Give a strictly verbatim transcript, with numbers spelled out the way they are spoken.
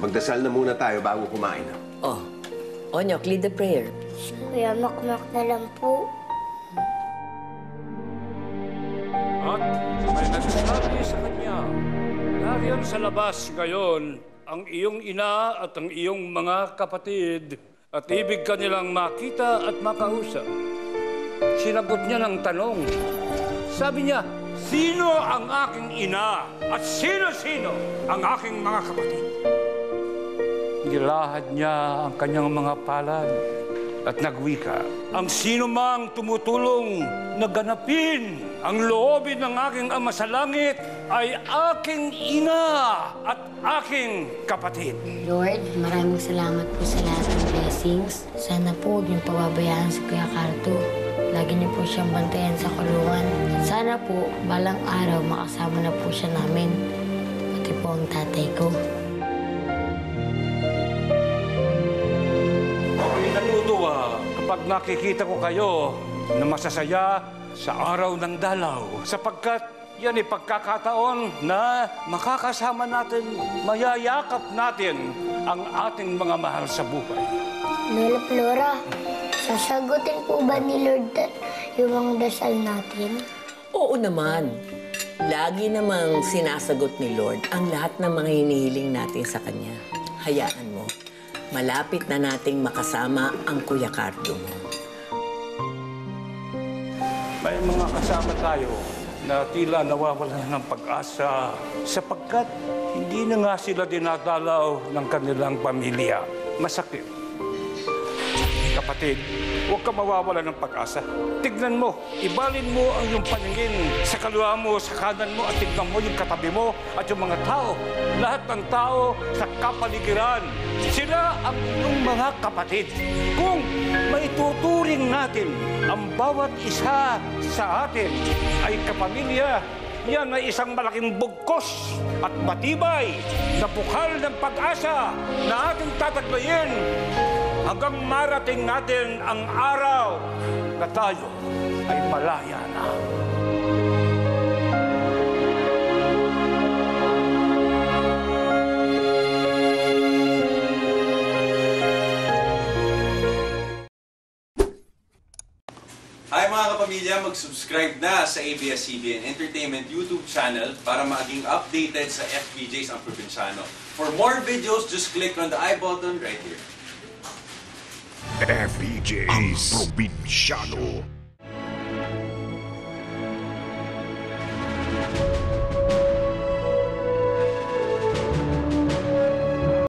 Magdasal na muna tayo bago kumain. Oh, Onyok, lead the prayer. Kuya, makmak na lang po. At may nagsasabi sa kanya, nariyan sa labas ngayon ang iyong ina at ang iyong mga kapatid at ibig ka nilang makita at makausap. Sinagot niya ng tanong. Sabi niya, sino ang aking ina at sino-sino ang aking mga kapatid? Nilahad niya ang kanyang mga palad at nagwika, ang sino mang tumutulong na ganapin ang loobin ng aking Ama sa langit ay aking ina at aking kapatid. Lord, maraming salamat po sa lahat ng blessings. Sana po huwag niyo pababayaan si Kuya Carto. Lagi niyo po siyang bantayan sa kulungan. At sana po, balang araw, makasama na po siya namin. Pati po ang tatay ko. Ako'y natutuwa kapag nakikita ko kayo na masasaya sa araw ng dalaw. Sapagkat yan ay pagkakataon na makakasama natin, mayayakap natin ang ating mga mahal sa buhay. Lola Flora, sasagutin po ba ni Lord yung mga dasal natin? Oo naman. Lagi namang sinasagot ni Lord ang lahat ng mga hinihiling natin sa Kanya. Hayaan mo, malapit na nating makasama ang Kuya Cardo mo. May mga kasama tayo na tila nawawalan ng pag-asa sapagkat hindi na nga sila dinadalaw ng kanilang pamilya. Masakit. Kapatid, huwag ka mawawalan ng pag-asa. Tignan mo, ibalin mo ang iyong paningin sa kaliwa mo, sa kanan mo, at tignan mo yung katabi mo at yung mga tao. Lahat ng tao sa kapaligiran, sila ang iyong mga kapatid. Kung maituturing natin ang bawat isa sa atin ay kapamilya, yan ay isang malaking bugkos at matibay na bukal ng pag-asa na ating tataglayin hanggang marating natin ang araw na tayo ay malaya na. Hi mga kapamilya, mag-subscribe na sa A B S C B N Entertainment YouTube channel para maging updated sa F V Js ang Probinsyano. For more videos, just click on the I button right here. F V Js ang Probinsyano.